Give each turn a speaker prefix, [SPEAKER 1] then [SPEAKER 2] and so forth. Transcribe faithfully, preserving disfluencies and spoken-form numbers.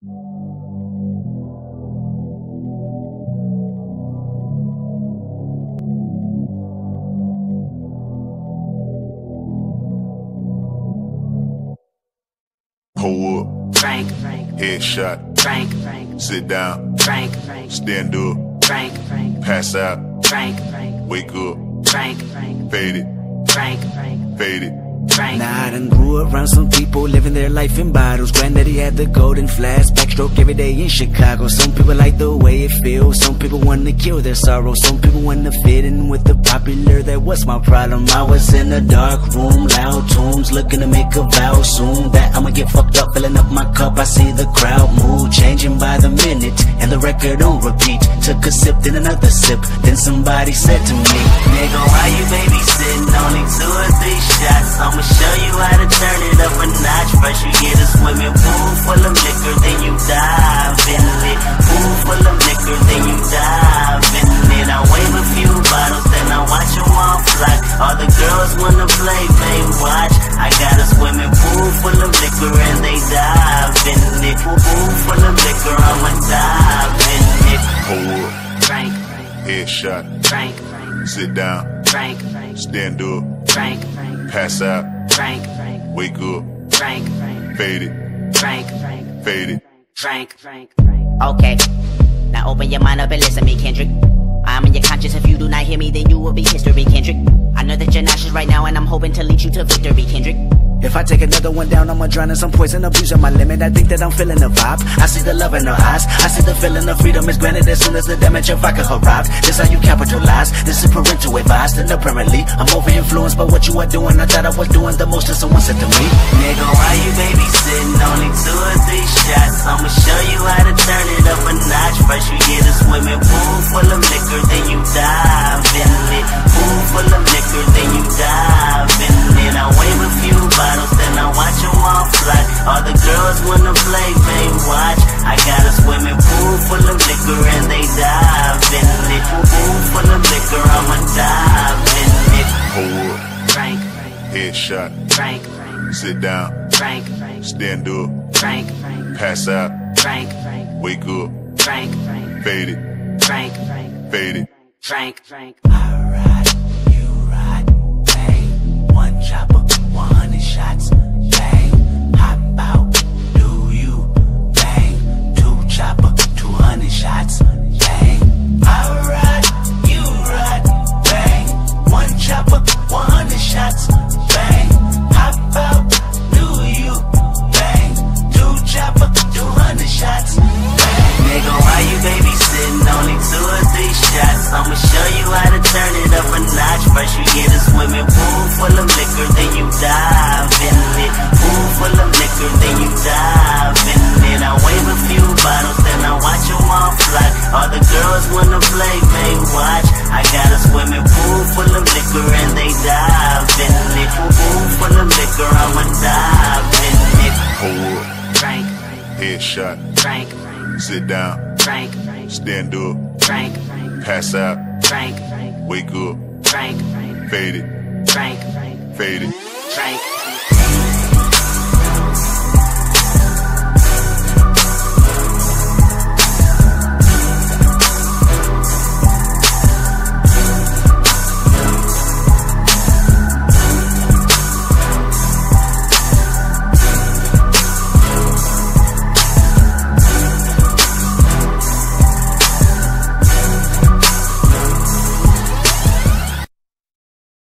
[SPEAKER 1] Pull up,
[SPEAKER 2] Frank, Frank,
[SPEAKER 1] headshot,
[SPEAKER 2] Frank, Frank,
[SPEAKER 1] sit down,
[SPEAKER 2] Frank, Frank,
[SPEAKER 1] stand up,
[SPEAKER 2] Frank, Frank,
[SPEAKER 1] pass out,
[SPEAKER 2] Frank, Frank,
[SPEAKER 1] wake up,
[SPEAKER 2] Frank, Frank,
[SPEAKER 1] fade it,
[SPEAKER 2] Frank, Frank,
[SPEAKER 1] fade it.
[SPEAKER 2] Frank.
[SPEAKER 3] Now I done grew around some people living their life in bottles. Granddaddy had the golden flask, backstroke every day in Chicago. Some people like the way it feels, some people wanna kill their sorrow. Some people wanna fit in with the popular, that was my problem. I was in a dark room, loud tunes, looking to make a vow soon that I'ma get fucked up, filling up my cup. I see the crowd mood changing by the minute, and the record on repeat. Took a sip, then another sip, then somebody said to me, nigga, why you babysitting? Only two or three shots, I'ma show you how to turn it up a notch. First you get a swimming pool full of liquor, then you dive in it. Pool full of liquor, then you dive in it. I wave a few bottles, then I watch them all fly. All the girls wanna play, they watch. I got a swimming pool full of liquor and they dive in it. Pool full of liquor, I'ma dive in it.
[SPEAKER 1] Pull up,
[SPEAKER 2] Frank,
[SPEAKER 1] headshot,
[SPEAKER 2] Frank, Frank,
[SPEAKER 1] sit down,
[SPEAKER 2] Frank, Frank,
[SPEAKER 1] stand up,
[SPEAKER 2] Frank, Frank,
[SPEAKER 1] pass out,
[SPEAKER 2] Frank, Frank,
[SPEAKER 1] wake up,
[SPEAKER 2] Frank, Frank,
[SPEAKER 1] fade it,
[SPEAKER 2] Frank, Frank,
[SPEAKER 1] fade it.
[SPEAKER 2] Frank, Frank, Frank.
[SPEAKER 4] Okay, now open your mind up and listen to me, Kendrick. I'm in your conscience. If you do not hear me, then you will be history, Kendrick. I know that you're nauseous right now, and I'm hoping to lead you to victory, Kendrick.
[SPEAKER 3] If I take another one down, I'ma drown in some poison, abusing my limit. I think that I'm feeling the vibe. I see the love in her eyes. I see the feeling of freedom is granted as soon as the damage of vodka arrives. This how you capitalize. This is parental advice. And apparently, I'm over influenced by what you are doing. I thought I was doing the most, and someone said to me, nigga, why you babysitting? Only two or three shots. I'ma show you how to turn it up a notch. First you get a swimming pool full of liquor, then you dive in it. Pool full of liquor, then you dive in it. I wave a few bottles, then I watch them all fly. All the girls wanna play, they watch. I got a swimming pool full of liquor and they dive in it. Pool full of liquor, I'ma dive in it.
[SPEAKER 1] Pull up,
[SPEAKER 2] Frank, Frank,
[SPEAKER 1] headshot,
[SPEAKER 2] Frank, Frank,
[SPEAKER 1] sit down,
[SPEAKER 2] Frank, Frank,
[SPEAKER 1] stand up,
[SPEAKER 2] Frank, Frank,
[SPEAKER 1] pass out,
[SPEAKER 2] Frank, Frank,
[SPEAKER 1] wake up,
[SPEAKER 2] Frank, Frank,
[SPEAKER 1] fade it,
[SPEAKER 2] Frank, Frank,
[SPEAKER 1] fade it.
[SPEAKER 2] Frank, Frank.
[SPEAKER 3] I ride, you ride, bang. One chopper, one hundred shots, bang. Hop out, do you, bang. Two chopper, two hundred shots, bang. I ride, you ride, bang. One chopper, one hundred shots, bang. Hop out, do you, bang. Two chopper, two hundred shots, bang. Nigga, why you babysitting? Only two or three shots. I'ma show you how to turn it up a notch. First you get a swimming pool full of liquor, then you dive in it. Pool full of liquor, then you dive in it. I wave a few bottles, then I watch them all fly. All the girls wanna play, they watch. I got a swimming pool full of liquor and they dive in it. Pool full of liquor, I'ma dive in it.
[SPEAKER 1] Pull up,
[SPEAKER 2] Frank,
[SPEAKER 1] headshot,
[SPEAKER 2] Frank, Frank,
[SPEAKER 1] sit down,
[SPEAKER 2] Frank, Frank,
[SPEAKER 1] stand up,
[SPEAKER 2] Frank, Frank,
[SPEAKER 1] pass out,
[SPEAKER 2] Frank, Frank,
[SPEAKER 1] wake up,
[SPEAKER 2] Frank, Frank,
[SPEAKER 1] fade it,
[SPEAKER 2] Frank, Frank,
[SPEAKER 1] fade it.
[SPEAKER 2] Frank.